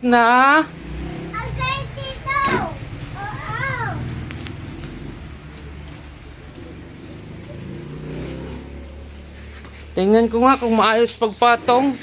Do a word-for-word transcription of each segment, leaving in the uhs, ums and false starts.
na. Okay, dito. Oo. Tingnan ko nga kung maayos pagpatong.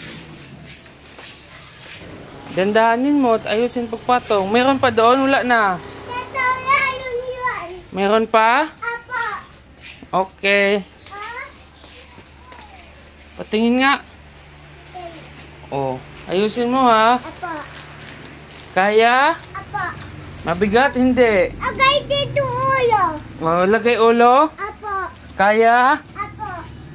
Dandahanin mo at ayusin pagpatong. Meron pa doon? Wala na. Dito na yun yun. Meron pa? Apo. Okay. Ah, Patingin nga. Oh, ayusin mo ha. Apo. Kaya? Apo. Mabigat? Hindi. Okay, dito ulo. Oh, lagay ulo. Apo. Kaya? Apo.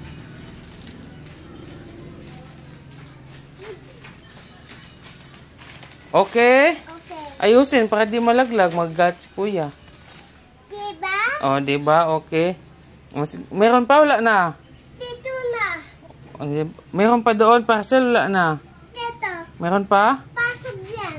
Okay. Okay. Ayusin para di malaglag. Mag-gat si kuya. Diba? Oh, di ba? Okay. Oh, sig- Meron pa? Wala na. Dito na. Oh, di- Meron pa doon. Parcel? Wala na. Dito. Meron pa? Pasok yan.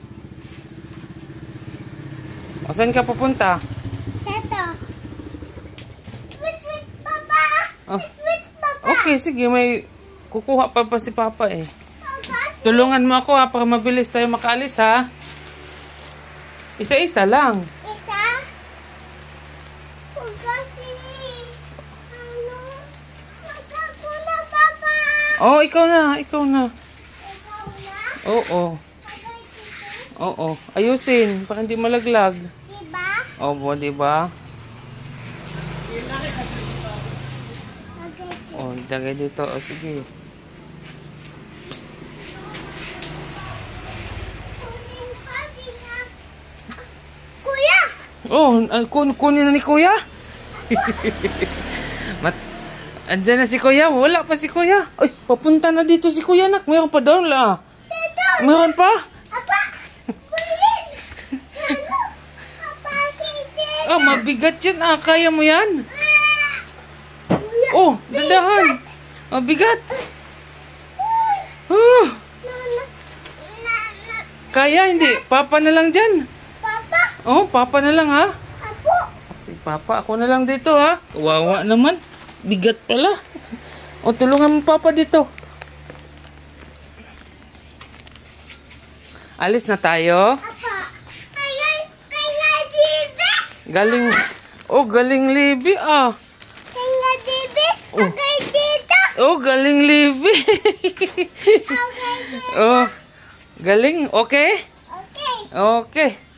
O, saan ka pupunta? Dito. Wait, wait, papa. Oh. Wait, wait, papa. Okay, sige. May kukuha pa pa si Papa eh. Papa. Tulungan mo ako ha, para mabilis tayo makaalis ha. Isa-isa lang. Isa. Kasi. Ano? Magkakuna, papa. Oh, ikaw na. Ikaw na. Ikaw na? Oo. Okay, dito. Oo. Ayusin. Para hindi malaglag. Diba? Opo, di ba? Okay. Oh, lagay dito. O, sige. Kunin pa sila. Kuya! Oh, uh, kun kunin na ni Kuya. Mat Andyan na si Kuya. Wala pa si Kuya. Ay, papunta na dito si Kuya, nak. Mayroon pa doon la. Dito! Mayroon pa? Apa! Kunin! Ano? Apa, sige! Ah, mabigat yan. Ah, kaya mo yan. Kuya! Oh, dandahan. Mabigat. Oh, Na, na, na, na, kaya hindi. Papa na lang dyan. Papa! Oh, Papa na lang ha. Apo! Si Papa, ako na lang dito ha. Wawa naman. Bigat pala. O, tulungan mo Papa dito. Alis na tayo. Apa! Ayan! Kaya dibe! Galing. Oh, galing Libby ah. Kaya dibe! Oh. Okay, dito! Oh, galing Libby. Okay, dito! Oh, galing. Okay? Okay! Okay.